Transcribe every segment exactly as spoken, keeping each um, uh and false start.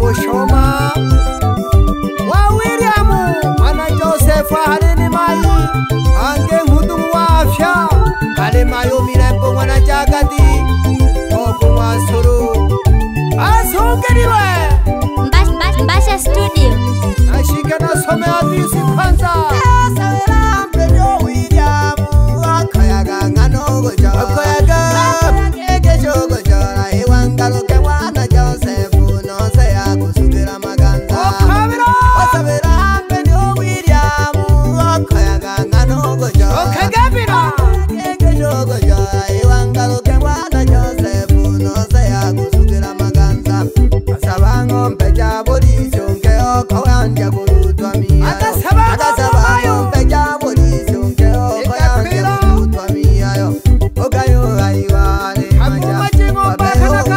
Ushoma wa William mwana Joseph harini mai ange mhudumu wa afya kale mayo mirembo mwana Jagati oku Masuru asongeriwe Mbasha Mbasha Mbasha studio nashike nasome hadisi kwanza Sawera mpejo William akayaga ngano gojo akayaga ege jogojo iwangalo ke mwana Joseph no se yakusubira maganza okabira Sawera mpejo William akayaga ngano gojo okagabira ege jogojo iwangalo ke mwana Joseph no se yakusubira maganza asabango mpeja bodi chonke okawanja kulutwa miya Akasaba akasaba mpeja bodi chonke okawanja kulutwa miya yo okayo aiwale Hakuma jingo bakanaka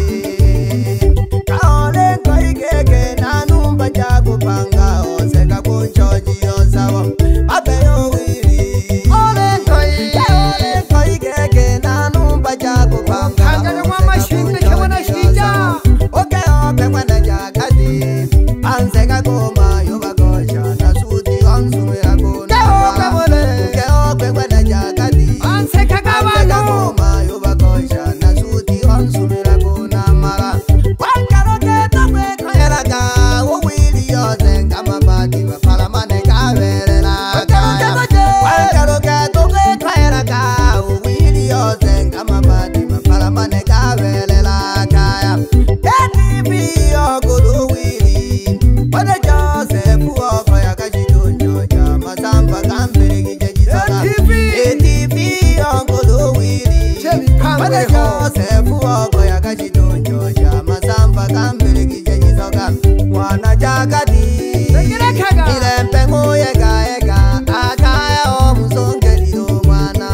kaole koigeke nanumba jakupanga oseka kunchoji osawo abeyo wili ole toi kaole koigeke nanumba jakupanga Kanganya mwa mashinde kemana shija okayo pemwana Jagati anseka koma yobakosha nasuti onsumira kuna Keo kabole kayo pemwana Jagati Anse kagabano koma yobakosha nasuti onsumira kuna mara wankaloke tokwe koyeraga uwili yose ngamabati mapalamane kaberera wankaloke tokwe koyeraga uwili yose ngamabati mapalamane kaberera kaya etipi yogulu wili wade Joseph okoya kashidonjo cha masamba kambere gijisoka etipi yogulu wili wade Joseph okoya kashidonjo cha masamba kambere gijisoka mwana Jagati Tegirekaga ilempe nguyega ega akaya omusongeliro mwana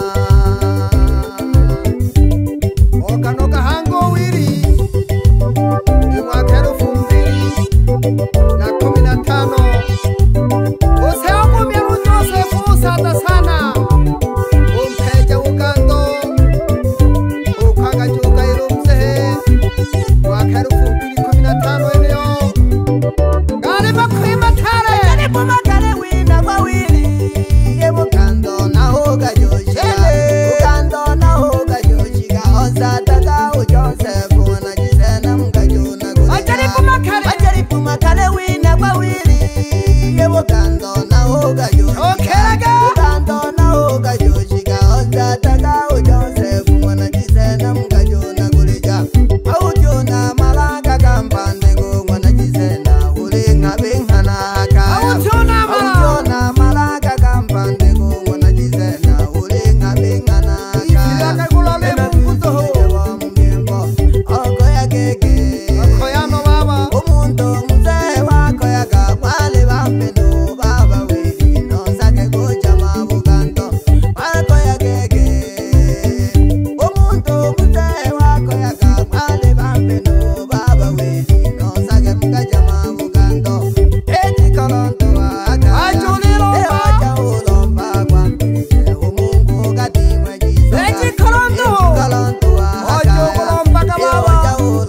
Okanoka hango wili Mwaka elfu mbili na kumi na tano Useo kumyeru Joseph usata sana Umpeja ugando Ukaga juga ilumzehe Mwaka elfu mbili kumi na tano eneo Gari makwima tare Jaribu makale wina kwa wili Yebu kando na hoga joshi Ukando na hoga joshi Kaosa taka u Joseph Wana jisena mkajuna kulika Jaribu makale Jaribu makale wina kwa wili Yebu kando na hoga joshi Okeraga Ukando na hoga joshi Kaosa taka u Joseph Wana jisena mkajuna kulika Aujuna malaka kampande Go wana jisena ulinga bingana haka Aujuna ma Aujuna malaka kampande Go wana jisena ulinga bingana haka Ilaka kulale munguzo Okoya keke Koyano baba Umuntu mzee wako yaga wale wampendo baba wili no sake kucha mabukanto Okoya keke Umuntu mzee wako yaga wale wampendo baba wili no sake mkacha mabukanto Eti kolonto waka Ajulilo Leo acha ulomba kwa mpike Umungu katimwe jisoka Eti kolonto Eti kolonto waka Ojo kulomba kababa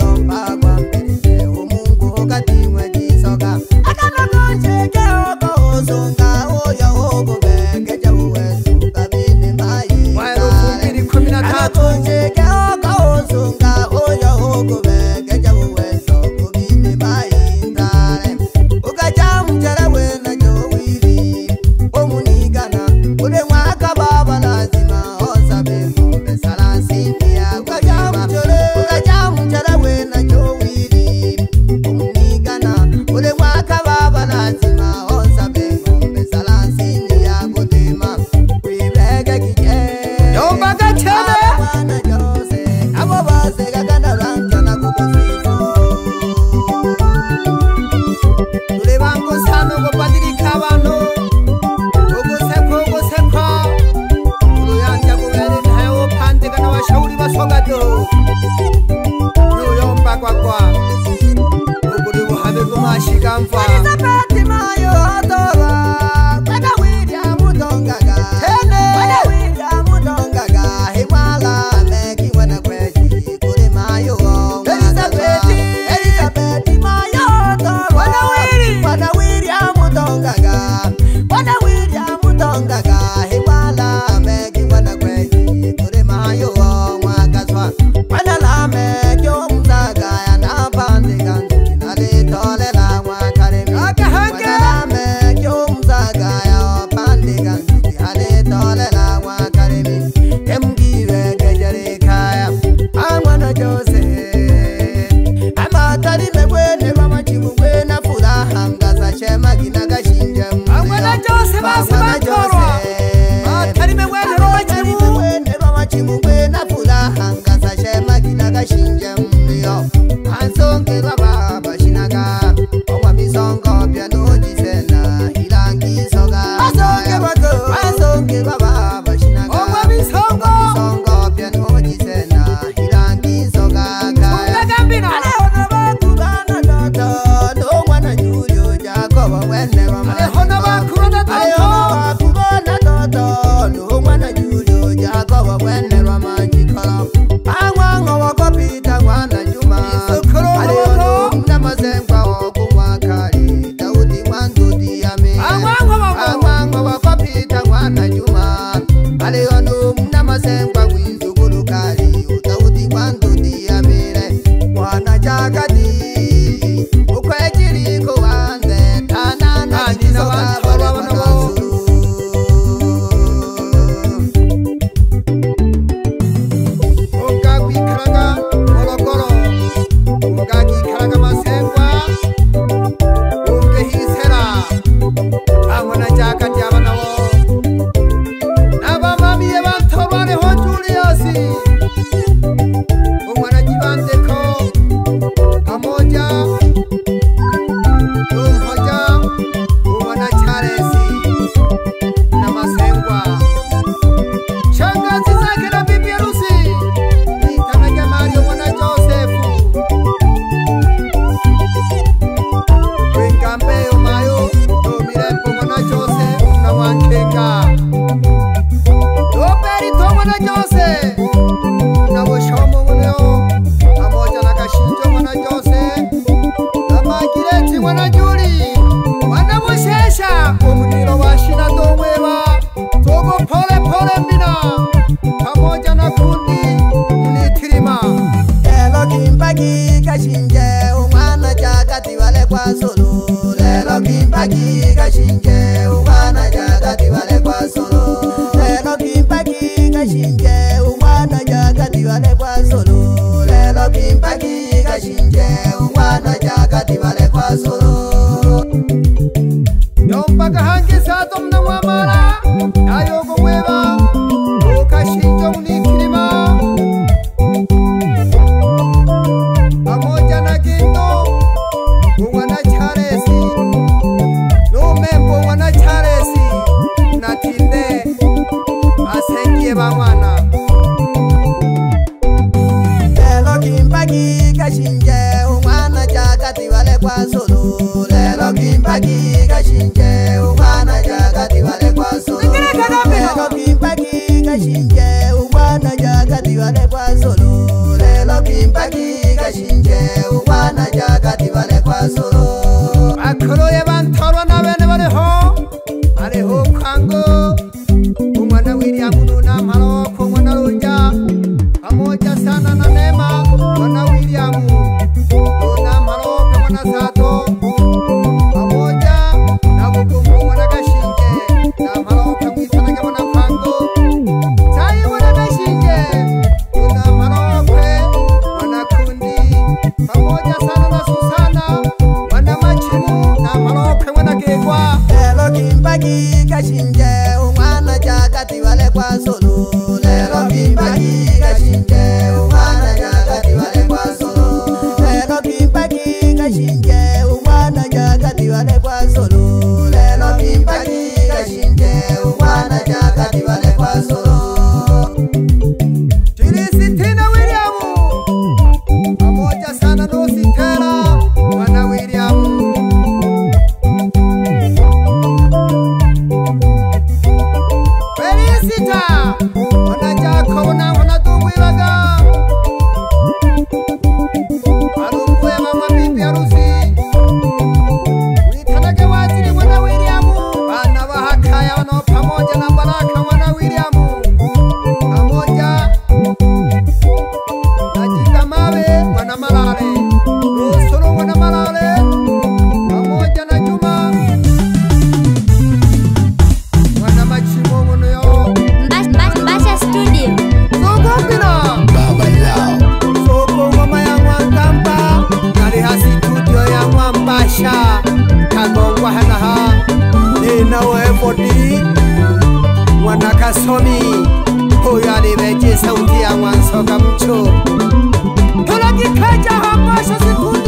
Mwaka elfu mbili kumi na tatu Yomba gateme Tulebango sano kubadirika abantu Ugusekwa ugusekwa Uluyanja kubere ntayo pandika na washauri basogado Nuyomba kwa kwa Uguri buhabe kumashika mfa Elizabeth mayo otoba Kwega William Dongaga Kwega William Dongaga Hiwala meki wana kweji Kuri mayo Elizabeth Elizabeth mayo bose basi batoro batarime wene bachimu wene bachimu kwena furaha ngasa shema kinaga shinje myo ansonge baba bashinaga owa misongo pya noji sena hirangi soga ansonge bako ansonge baba bashinaga owa misongo misongo pya noji sena hirangi soga kaya gambina ale ona bakubana tata no mwana julio jakoba wene mama ale hona bakubana tata bakubana tata no mwana julio jakoba wene mama jikala angwa wakopita mwana juma ale ono mnamazengwa okumwakali daudi mwandu diame angwa wakopita mwana juma ale ono mnamazengwa wizugulukali daudi mwandu diamire mwana jakati ukwejiri kuwanze tanana jisoka balekwanasuru ungagwikaraga morogoro ungagikaraga masengwa ungehisera amona jakati abanabo nabamamiye bantobareho Julius umwana jibandeko amoja umhoja umwana Charles na masengwa shangazi zake na bibi harusi nitanage Mario mwana Joseph wengambe umayo domirepo mwana Joseph na wankenga doberi to mwana Joseph na boshomo muleo amoja na kashinjo mwana Joseph na magireti mwana Juli mwana Mushesha umuniro washina domweba togo pole pole mbina pamoja na kundi mnitirima lelo kimbagi kashinje umwana jakati wale kwa solo lelo kimbagi kashinje umwana jakati wale kwa solo lelo kimbagi kashinje umwana jakati wale kwa solo lelo kimbagi kashinje umwana jakati wale kwa solo yompaka hangi sato mna mwamara ayogo mweba ukashinjo mnitirima pamoja na Ginto umwana Charles numembo mwana Charles natinde asengie bamwana lelo kimbagi kashinje umwana jakati wale kwa solo lelo kimbagi kashinje umwana jakati wale kwa solo lelo kimbagi kashinje umwana jakati wale kwa solo lelo kimbagi kashinje umwana jakati wale kwa solo akoroye bantorwa na bene bariho ariho kwango umwana William nuna maro ko mwana Runja pamoja sana na Neema mwana William nuna maro ko mwana Sato pamoja na Bukumbu mwana Gashinje na maro ko mwisana ke mwana Kwango sai mwana Gashinje nuna maro ko mwana Kundi pamoja sana na Susana mwana Machimu na maro ko mwana Gegwa lelo kimbagi kashinje umwana jakati wale kwa solo lelo kimbagi kashinje umwana jakati wale kwa solo lelo kimbagi kashinje umwana jakati wale kwa solo lelo kimbagi kashinje umwana jakati wale kwa solo Tilisintina William pamoja sana no Sitera mwana William Felicita mwana Jacob na mwana Tumwibaga Arumbuye mama bibi harusi Witanage waziri mwana William bana bahakaya no pamoja na Baraka mwana William pamoja na Jitamabe mwana Malale Rusuru mwana Malale pamoja na Juma mwana Machimo mwana yo Mbasha Studio. Sokopina baba lao Soko mama ya Mwangamba Nari hasi studio ya Mwambasha Kagongwa hana ha Nina we forty ya somi hoya libeje sauti ya mwanso kamcho Tolaki kaja hamasha siku